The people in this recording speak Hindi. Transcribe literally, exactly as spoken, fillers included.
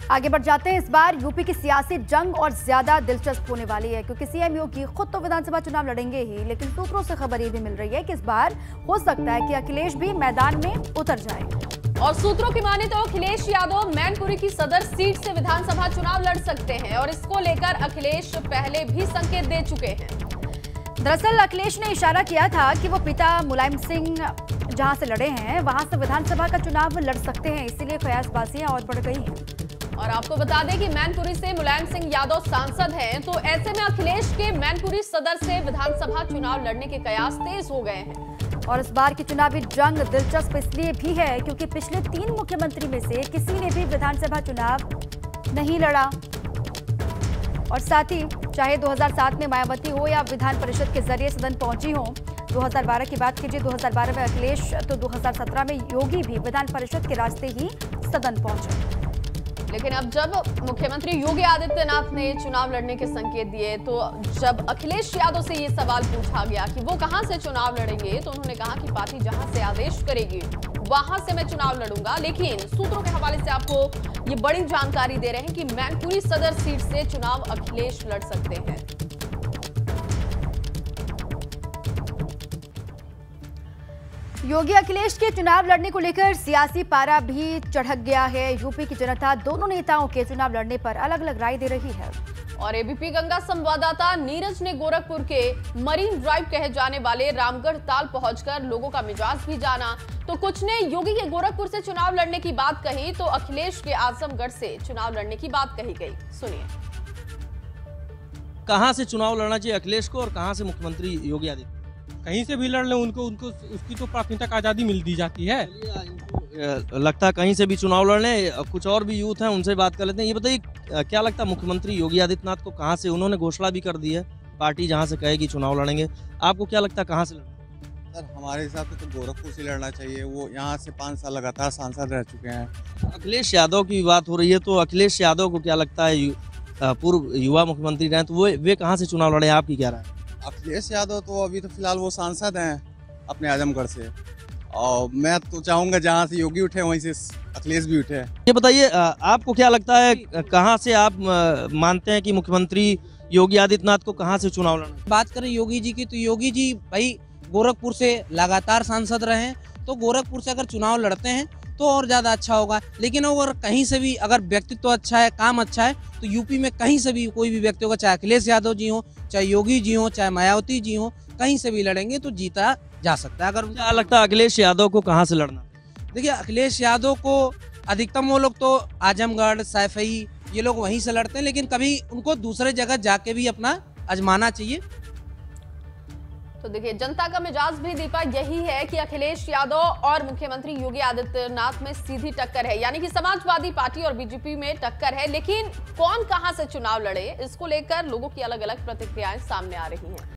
आगे बढ़ जाते हैं। इस बार यूपी की सियासी जंग और ज्यादा दिलचस्प होने वाली है, क्योंकि सीएम योगी खुद तो विधानसभा चुनाव लड़ेंगे ही, लेकिन सूत्रों से खबर ये भी मिल रही है कि इस बार हो सकता है कि अखिलेश भी मैदान में उतर जाए। और सूत्रों की माने तो अखिलेश यादव मैनपुरी की सदर सीट से विधानसभा चुनाव लड़ सकते हैं और इसको लेकर अखिलेश पहले भी संकेत दे चुके हैं। दरअसल अखिलेश ने इशारा किया था कि वो पिता मुलायम सिंह जहां से लड़े हैं वहां से विधानसभा का चुनाव लड़ सकते हैं, इसीलिए कयासबाजियां और बढ़ गई हैं। और आपको बता दें कि मैनपुरी से मुलायम सिंह यादव सांसद हैं, तो ऐसे में अखिलेश के मैनपुरी सदर से विधानसभा चुनाव लड़ने के कयास तेज हो गए हैं। और इस बार की चुनावी जंग दिलचस्प इसलिए भी है क्योंकि पिछले तीन मुख्यमंत्री में से किसी ने भी विधानसभा चुनाव नहीं लड़ा। और साथ ही चाहे दो हज़ार सात में मायावती हो या विधान परिषद के जरिए सदन पहुंची हो, दो हज़ार बारह की बात कीजिए, दो हज़ार बारह में अखिलेश तो दो हज़ार सत्रह में योगी भी विधान परिषद के रास्ते ही सदन पहुंचे। लेकिन अब जब मुख्यमंत्री योगी आदित्यनाथ ने चुनाव लड़ने के संकेत दिए, तो जब अखिलेश यादव से ये सवाल पूछा गया कि वो कहां से चुनाव लड़ेंगे, तो उन्होंने कहा कि पार्टी जहां से आदेश करेगी वहां से मैं चुनाव लड़ूंगा। लेकिन सूत्रों के हवाले से आपको ये बड़ी जानकारी दे रहे हैं कि मैनपुरी सदर सीट से चुनाव अखिलेश लड़ सकते हैं। योगी अखिलेश के चुनाव लड़ने को लेकर सियासी पारा भी चढ़क गया है। यूपी की जनता दोनों नेताओं के चुनाव लड़ने पर अलग अलग राय दे रही है। और एबीपी गंगा संवाददाता नीरज ने गोरखपुर के मरीन ड्राइव कहे जाने वाले रामगढ़ ताल पहुंचकर लोगों का मिजाज भी जाना। तो कुछ ने योगी के गोरखपुर से चुनाव लड़ने की बात कही, तो अखिलेश के आजमगढ़ से चुनाव लड़ने की बात कही गई। सुनिए। कहां से चुनाव लड़ना चाहिए अखिलेश को और कहां से मुख्यमंत्री योगी आदित्यनाथ? कहीं से भी लड़ लें, उनको उनको उसकी तो प्राथमिकता आज़ादी मिल दी जाती है। लगता है कहीं से भी चुनाव लड़ लें। कुछ और भी यूथ हैं, उनसे बात कर लेते हैं। ये बताइए, क्या लगता है मुख्यमंत्री योगी आदित्यनाथ को कहां से, उन्होंने घोषणा भी कर दी है पार्टी जहां से कहेगी चुनाव लड़ेंगे, आपको क्या लगता है कहां से लड़ेंगे? सर हमारे हिसाब से तो गोरखपुर से लड़ना चाहिए। वो यहाँ से पाँच साल लगातार सांसद रह चुके हैं। अखिलेश यादव की बात हो रही है, तो अखिलेश यादव को क्या लगता है, पूर्व युवा मुख्यमंत्री रहे, तो वो वे कहाँ से चुनाव लड़े, आपकी क्या राय? अखिलेश यादव तो अभी तो फिलहाल वो सांसद हैं अपने आजमगढ़ से, और मैं तो चाहूँगा जहाँ से योगी उठे वहीं से अखिलेश भी उठे। ये बताइए, आपको क्या लगता है कहाँ से आप मानते हैं कि मुख्यमंत्री योगी आदित्यनाथ को कहाँ से चुनाव लड़ना? बात करें योगी जी की, तो योगी जी भाई गोरखपुर से लगातार सांसद रहे हैं, तो गोरखपुर से अगर चुनाव लड़ते हैं तो और ज्यादा अच्छा होगा। लेकिन अगर कहीं से भी अगर व्यक्तित्व तो अच्छा है, काम अच्छा है, तो यूपी में कहीं से भी कोई भी व्यक्ति होगा, चाहे अखिलेश यादव जी हो, चाहे योगी जी हो, चाहे मायावती जी हो, कहीं से भी लड़ेंगे तो जीता जा सकता है। अगर क्या लगता है अखिलेश यादव को कहाँ से लड़ना? देखिए, अखिलेश यादव को अधिकतम वो लोग तो आजमगढ़, सैफई, ये लोग वहीं से लड़ते हैं, लेकिन कभी उनको दूसरे जगह जाके भी अपना आजमाना चाहिए। तो देखिए, जनता का मिजाज भी दीपा यही है कि अखिलेश यादव और मुख्यमंत्री योगी आदित्यनाथ में सीधी टक्कर है, यानी कि समाजवादी पार्टी और बीजेपी में टक्कर है। लेकिन कौन कहां से चुनाव लड़े, इसको लेकर लोगों की अलग अलग प्रतिक्रियाएं सामने आ रही हैं।